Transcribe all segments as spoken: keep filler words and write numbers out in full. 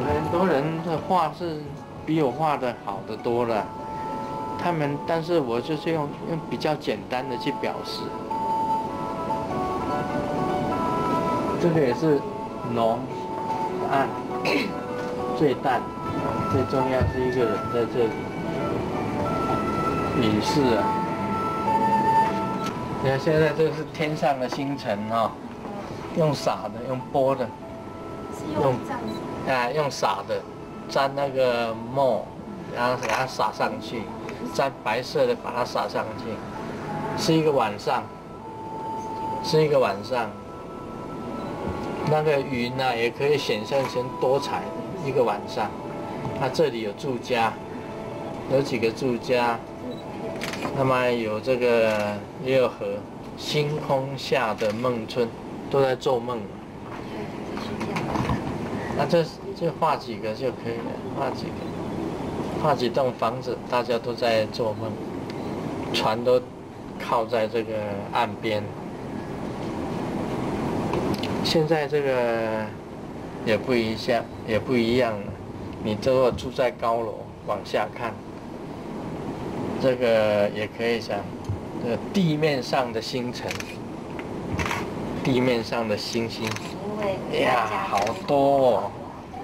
很多人的画是比我画的好的多了，他们，但是我就是用用比较简单的去表示。这个也是浓暗最淡，最重要是一个人在这里隐士啊。你看现在这个是天上的星辰哦，用撒的，用拨的，用啊用撒的，沾那个墨，然后给它撒上去，沾白色的把它撒上去，是一个晚上，是一个晚上。那个云呢、啊，也可以显现成多彩的一个晚上。它这里有住家，有几个住家，那么有这个也有河，星空下的梦村，都在做梦。那这就画几个就可以了，画几个，画几栋房子，大家都在做梦，船都靠在这个岸边。现在这个也不一样，也不一样了。你如果住在高楼，往下看，这个也可以讲，这个地面上的星辰，地面上的星星，哎呀，好多哦，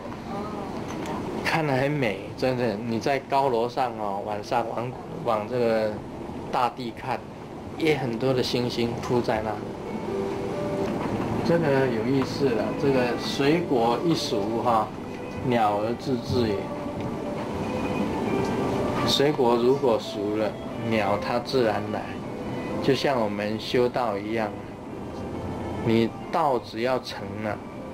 看得很美，真的。你在高楼上哦，晚上往往这个大地看，也很多的星星铺在那。这个有意思了，这个水果一熟哈，鸟儿自治也。水果如果熟了，鸟它自然来，就像我们修道一样，你道只要成了，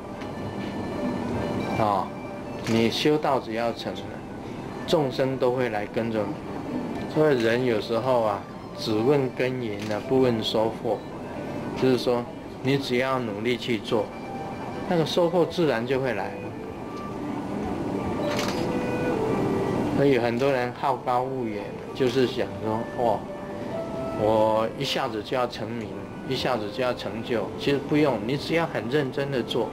啊、哦，你修道只要成了，众生都会来跟着你。所以人有时候啊，只问耕耘啊，不问收获，就是说。你只要努力去做，那个收获自然就会来了。所以很多人好高骛远，就是想说，哦，我一下子就要成名，一下子就要成就。其实不用，你只要很认真的做，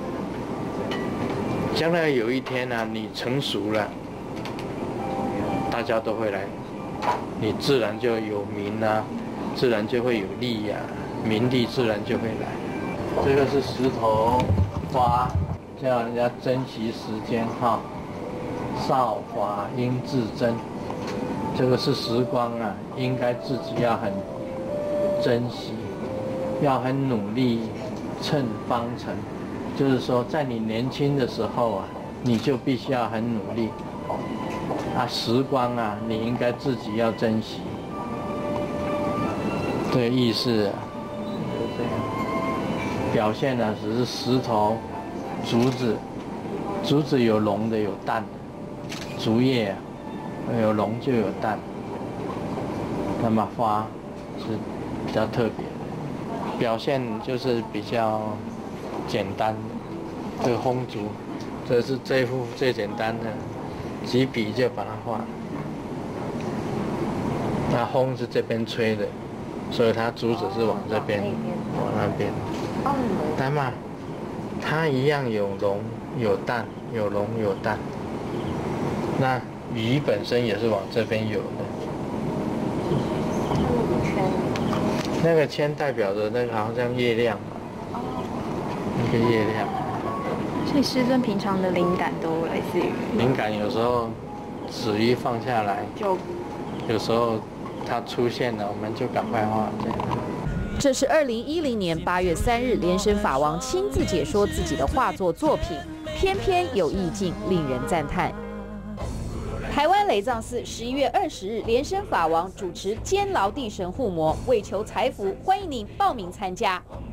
将来有一天呢、啊，你成熟了，大家都会来，你自然就有名啊，自然就会有利呀、啊。名利自然就会来。这个是石头花，叫人家珍惜时间哈。少华应自珍，这个是时光啊，应该自己要很珍惜，要很努力，趁方成。就是说，在你年轻的时候啊，你就必须要很努力。啊，时光啊，你应该自己要珍惜。这个意思、啊。表现呢，只是石头、竹子，竹子有龙的，有蛋的，竹叶啊，有龙就有蛋。那么花是比较特别的，表现就是比较简单的。这个红竹，这是这幅最简单的，几笔就把它画。那风是这边吹的，所以它竹子是往这边，往那边。那么，它一样有龙有蛋，有龙有蛋。那鱼本身也是往这边有的。那个圈代表着那个好像月亮，那个月亮。 所以师尊平常的灵感都来自于？ 灵感有时候止一放下来，就有时候它出现了，我们就赶快画这样。 这是二零一零年八月三日，莲生法王亲自解说自己的画作作品，偏偏有意境，令人赞叹。台湾雷藏寺十一月二十日，莲生法王主持监牢地神护摩，为求财福，欢迎您报名参加。